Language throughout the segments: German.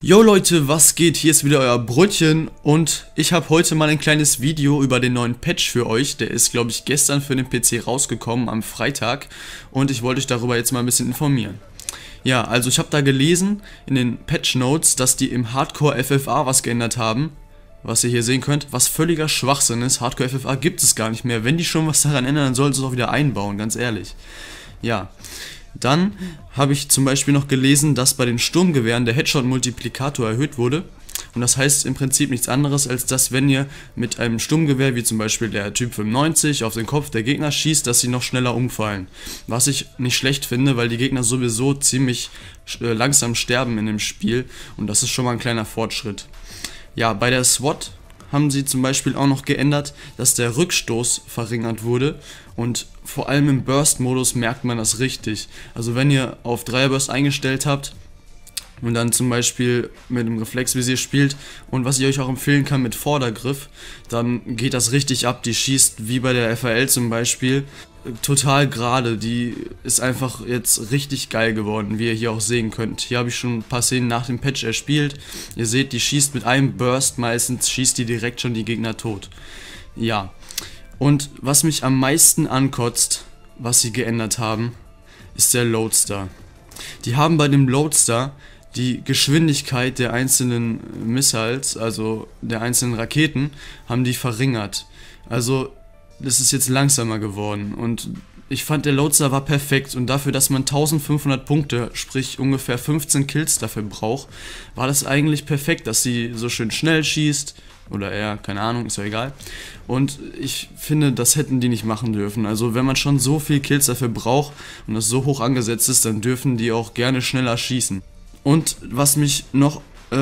Yo Leute, was geht? Hier ist wieder euer Brötchen und ich habe heute mal ein kleines Video über den neuen Patch für euch. Der ist, glaube ich, gestern für den PC rausgekommen, am Freitag, und ich wollte euch darüber jetzt mal ein bisschen informieren. Ja, also ich habe da gelesen in den Patch Notes, dass die im Hardcore FFA was geändert haben, was ihr hier sehen könnt, was völliger Schwachsinn ist. Hardcore FFA gibt es gar nicht mehr. Wenn die schon was daran ändern, dann sollten sie es auch wieder einbauen, ganz ehrlich. Ja. Dann habe ich zum Beispiel noch gelesen, dass bei den Sturmgewehren der Headshot-Multiplikator erhöht wurde. Und das heißt im Prinzip nichts anderes, als dass, wenn ihr mit einem Sturmgewehr, wie zum Beispiel der Typ 95, auf den Kopf der Gegner schießt, dass sie noch schneller umfallen. Was ich nicht schlecht finde, weil die Gegner sowieso ziemlich langsam sterben in dem Spiel. Und das ist schon mal ein kleiner Fortschritt. Ja, bei der SWAT haben sie zum Beispiel auch noch geändert, dass der Rückstoß verringert wurde, und vor allem im Burst-Modus merkt man das richtig. Also wenn ihr auf Dreierburst eingestellt habt und dann zum Beispiel mit dem Reflexvisier spielt, und was ich euch auch empfehlen kann mit Vordergriff, dann geht das richtig ab. Die schießt wie bei der FAL zum Beispiel total gerade. Die ist einfach jetzt richtig geil geworden, wie ihr hier auch sehen könnt. Hier habe ich schon ein paar Szenen nach dem Patch erspielt. Ihr seht, die schießt mit einem Burst, meistens schießt die direkt schon die Gegner tot. Ja, und was mich am meisten ankotzt, was sie geändert haben, ist der Loadstar. Die haben bei dem Loadstar die Geschwindigkeit der einzelnen Missiles, also der einzelnen Raketen, haben die verringert. Also das ist jetzt langsamer geworden, und ich fand, der Loadstar war perfekt, und dafür, dass man 1500 Punkte, sprich ungefähr 15 Kills dafür braucht, war das eigentlich perfekt, dass sie so schön schnell schießt, oder eher, keine Ahnung, ist ja egal. Und ich finde, das hätten die nicht machen dürfen. Also wenn man schon so viel Kills dafür braucht und das so hoch angesetzt ist, dann dürfen die auch gerne schneller schießen. Und was mir noch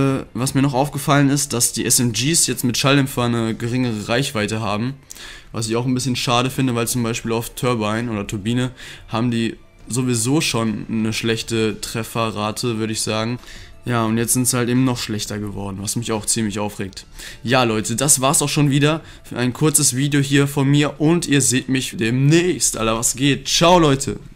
aufgefallen ist, dass die SMGs jetzt mit Schalldämpfer eine geringere Reichweite haben, was ich auch ein bisschen schade finde, weil zum Beispiel auf Turbine oder Turbine haben die sowieso schon eine schlechte Trefferrate, würde ich sagen. Ja, und jetzt sind es halt eben noch schlechter geworden, was mich auch ziemlich aufregt. Ja Leute, das war's auch schon wieder für ein kurzes Video hier von mir, und ihr seht mich demnächst. Alter, was geht? Ciao Leute!